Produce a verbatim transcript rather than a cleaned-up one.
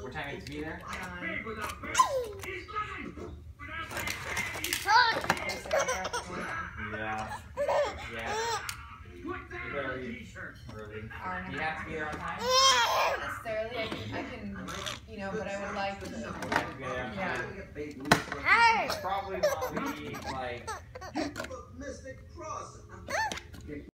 What time you have to be there? Nine. Yeah. Yeah. Very early. Hour and Do a you have to be there on time? Not necessarily. I can, I can, you know, but I would like to. You have to be there on time. Yeah. Probably want to be like